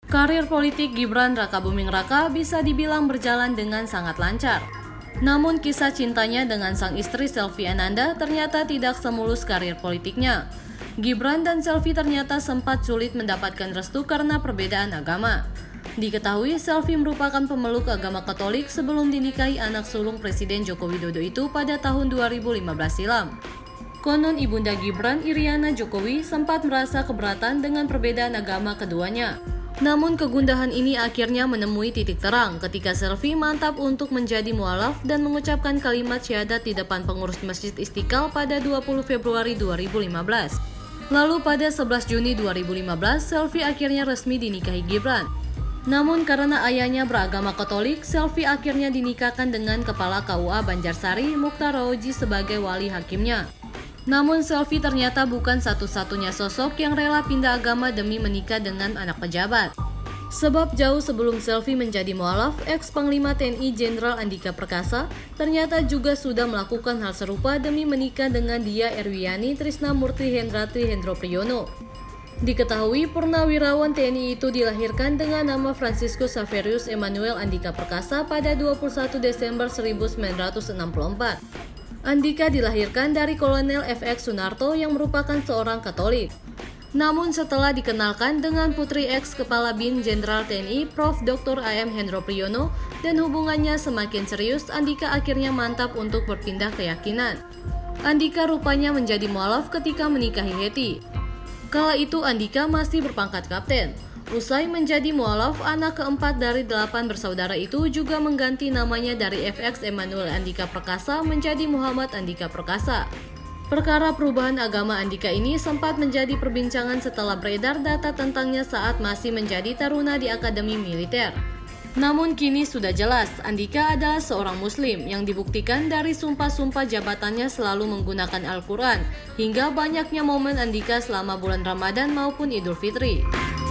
Karir politik Gibran Rakabuming Raka bisa dibilang berjalan dengan sangat lancar. Namun kisah cintanya dengan sang istri Selvi Ananda ternyata tidak semulus karir politiknya. Gibran dan Selvi ternyata sempat sulit mendapatkan restu karena perbedaan agama. Diketahui Selvi merupakan pemeluk agama Katolik sebelum dinikahi anak sulung Presiden Joko Widodo itu pada tahun 2015 silam. Konon ibunda Gibran, Iriana Jokowi, sempat merasa keberatan dengan perbedaan agama keduanya. Namun kegundahan ini akhirnya menemui titik terang ketika Selvi mantap untuk menjadi mualaf dan mengucapkan kalimat syahadat di depan pengurus Masjid Istiqlal pada 20 Februari 2015. Lalu pada 11 Juni 2015, Selvi akhirnya resmi dinikahi Gibran. Namun karena ayahnya beragama Katolik, Selvi akhirnya dinikahkan dengan Kepala KUA Banjarsari, Mukhtar Rawoji sebagai wali hakimnya. Namun Selvi ternyata bukan satu-satunya sosok yang rela pindah agama demi menikah dengan anak pejabat. Sebab jauh sebelum Selvi menjadi mualaf, ex-Panglima TNI Jenderal Andika Perkasa ternyata juga sudah melakukan hal serupa demi menikah dengan Dia Erwiani Trisnamurti Hendratri Hendro Priyono. Diketahui purnawirawan TNI itu dilahirkan dengan nama Franciscus Saverius Emmanuel Andika Perkasa pada 21 Desember 1964. Andika dilahirkan dari Kolonel FX Sunarto yang merupakan seorang Katolik. Namun setelah dikenalkan dengan putri ex-Kepala BIN Jenderal TNI Prof. Dr. A.M. Hendro Priyono dan hubungannya semakin serius, Andika akhirnya mantap untuk berpindah keyakinan. Andika rupanya menjadi mualaf ketika menikahi Hetty. Kala itu Andika masih berpangkat kapten. Usai menjadi mualaf, anak keempat dari 8 bersaudara itu juga mengganti namanya dari FX Emmanuel Andika Perkasa menjadi Muhammad Andika Perkasa. Perkara perubahan agama Andika ini sempat menjadi perbincangan setelah beredar data tentangnya saat masih menjadi taruna di Akademi Militer. Namun kini sudah jelas, Andika adalah seorang Muslim yang dibuktikan dari sumpah-sumpah jabatannya selalu menggunakan Al-Quran, hingga banyaknya momen Andika selama bulan Ramadan maupun Idul Fitri.